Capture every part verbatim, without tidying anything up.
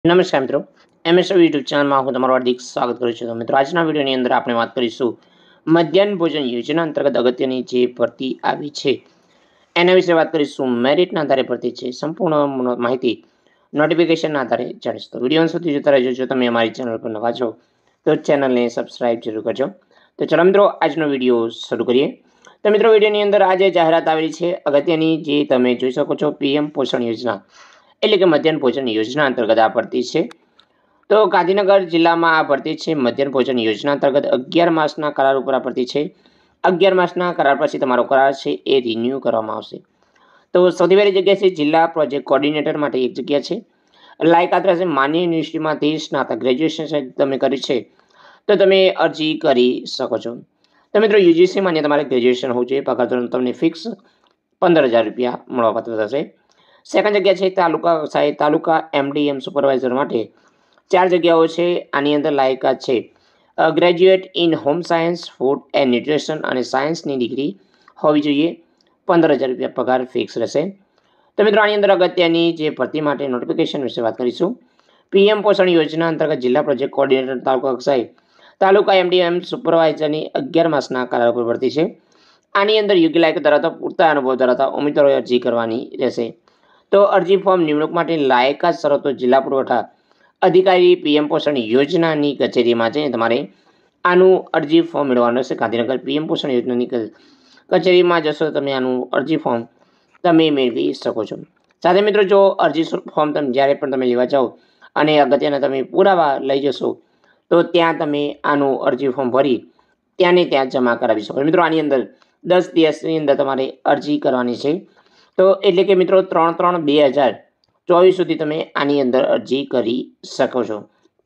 નમસ્કાર મિત્રો, એમએસઓ યુટ્યુબ ચેનલમાં હું તમારું હાર્દિક સ્વાગત કરું છું. તો મિત્રો, આજના વિડીયોની અંદર આપણે વાત કરીશું મધ્યાહન ભોજન યોજના અંતર્ગત અગત્યની જે ભરતી આવી છે એના વિશે વાત કરીશું. મેરિટના આધારે ભરતી છે, સંપૂર્ણ માહિતી નોટિફિકેશનના આધારે જાણીશું. તો વિડીયો સુધી જોતા રહેજો. જો તમે અમારી ચેનલ પર નવા છો તો ચેનલને સબસ્ક્રાઇબ જરૂર કરજો. તો ચલો મિત્રો, આજનો વિડીયો શરૂ કરીએ. તો મિત્રો, વિડીયોની અંદર આજે જાહેરાત આવેલી છે અગત્યની, જે તમે જોઈ શકો છો. પીએમ પોષણ યોજના એટલે કે મધ્યાહન ભોજન યોજના અંતર્ગત આ ભરતી છે. તો ગાંધીનગર જિલ્લામાં આ ભરતી છે. મધ્યાહન ભોજન યોજના અંતર્ગત અગિયાર માસના કરાર ઉપર આ ભરતી છે. અગિયાર માસના કરાર પછી તમારો કરાર છે એ રિન્યૂ કરવામાં આવશે. તો સૌથી પહેલી જગ્યા છે જિલ્લા પ્રોજેક્ટ કોર્ડિનેટર માટે એક જગ્યા છે. લાયકાત રહેશે માન્ય યુનિવર્સિટીમાંથી સ્નાતક ગ્રેજ્યુએશન તમે કર્યું છે તો તમે અરજી કરી શકો છો. તો મિત્રો, યુજીસી માન્ય તમારે ગ્રેજ્યુએશન હોવું જોઈએ. પગાર ધોરણ તમને ફિક્સ પંદર હજાર રૂપિયા મળવાપાત્ર થશે. સેકન્ડ જગ્યા છે તાલુકા કક્ષાએ તાલુકા એમડીએમ સુપરવાઇઝર માટે ચાર જગ્યાઓ છે. આની અંદર લાયકાત છે graduate in home science, food and nutrition અને સાયન્સની ડિગ્રી હોવી જોઈએ. પંદર હજાર રૂપિયા પગાર ફિક્સ રહેશે. તો મિત્રો, આની અંદર અગત્યની જે ભરતી માટે નોટિફિકેશન વિશે વાત કરીશું. પીએમ પોષણ યોજના અંતર્ગત જિલ્લા પ્રોજેક્ટ કોર્ડિનેટર તાલુકા કક્ષાએ તાલુકા એમડીએમ સુપરવાઇઝરની અગિયાર માસના કરાર ઉપર ભરતી છે. આની અંદર યોગ્ય લાયકાત ધરાવતા પૂરતા અનુભવ ધરાવતા ઉમેદવારોએ અરજી કરવાની રહેશે. તો અરજી ફોર્મ નિમણૂક માટે લાયકાત શરતો જિલ્લા પુરવઠા અધિકારી પીએમ પોષણ યોજનાની કચેરીમાં જઈને તમારે આનું અરજી ફોર્મ મેળવવાનું રહેશે. ગાંધીનગર પીએમ પોષણ યોજનાની કચેરીમાં જશો તો તમે આનું અરજી ફોર્મ તમે મેળવી શકો છો. સાથે મિત્રો, જો અરજી ફોર્મ તમે જ્યારે પણ તમે લેવા જાઓ અને અગત્યના તમે પુરાવા લઈ જશો તો ત્યાં તમે આનું અરજી ફોર્મ ભરી ત્યાંને ત્યાં જમા કરાવી શકો. મિત્રો, આની અંદર દસ દિવસની અંદર તમારે અરજી કરવાની છે. તો એટલે કે મિત્રો, ત્રણ ત્રણ બે હજાર ચોવીસ સુધી તમે આની અંદર અરજી કરી શકો છો.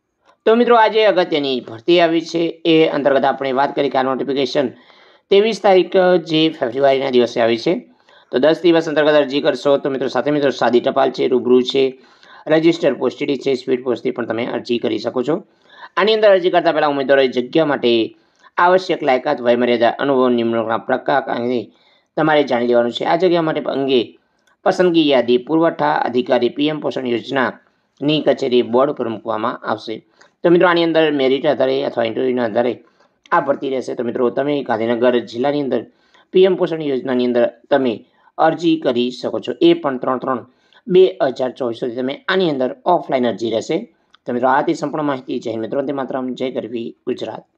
તો મિત્રો, આજે અગત્યની ભરતી આવી છે એ અંતર્ગત આપણે વાત કરી કે આ નોટિફિકેશન ત્રેવીસ તારીખ જે ફેબ્રુઆરીના દિવસે આવી છે. તો દસ દિવસ અંતર્ગત અરજી કરશો તો મિત્રો, સાથે મિત્રો સાદી ટપાલ છે, રૂબરૂ છે, રજિસ્ટર પોસ્ટેડી છે, સ્પીડ પોસ્ટથી પણ તમે અરજી કરી શકો છો. આની અંદર અરજી કરતા પહેલાં ઉમેદવારોએ જગ્યા માટે આવશ્યક લાયકાત, વયમર્યાદા, અનુભવ, નિમણૂકના પ્રકાર અંગે તમારે જાણી લેવાનું છે. આ જગ્યા માટે અંગે પસંદગી યાદી પુરવઠા અધિકારી પીએમ પોષણ યોજનાની કચેરી બોર્ડ પર મૂકવામાં આવશે. તો મિત્રો, આની અંદર મેરિટ આધારે અથવા ઇન્ટરવ્યૂના આધારે આ ભરતી રહેશે. તો મિત્રો, તમે ગાંધીનગર જિલ્લાની અંદર પીએમ પોષણ યોજનાની અંદર તમે અરજી કરી શકો છો. એ પણ ત્રણ ત્રણ બે હજાર ચોવીસ સુધી તમે આની અંદર ઓફલાઈન અરજી રહેશે. તો મિત્રો, આથી સંપૂર્ણ માહિતી જય મિત્રો, તે માત્ર જય ગરવી ગુજરાત.